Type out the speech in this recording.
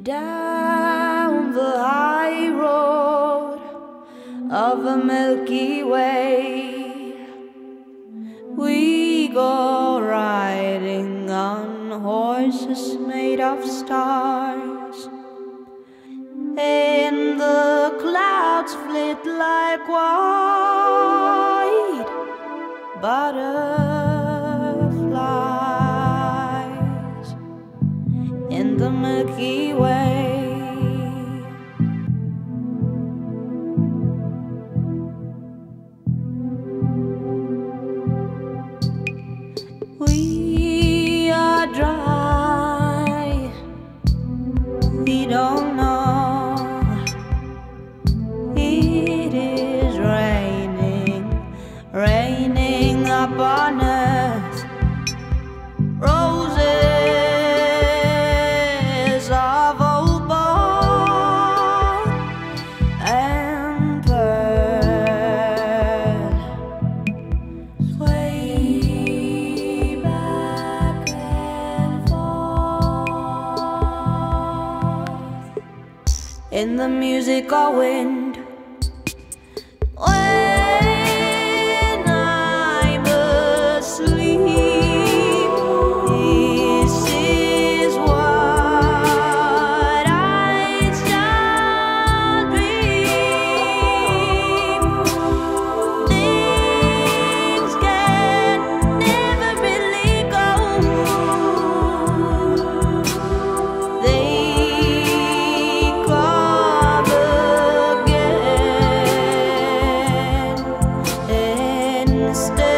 down the high road of the Milky Way. We go riding on horses made of stars, and the clouds flit like white butterflies in the Milky Way. We are dry, we don't know. It is raining, raining upon earth. Roses of opal and pearl sway back and forth in the musical wind. When I'm asleep, this is what I shall dream. Things can never really go. They come again, and stay.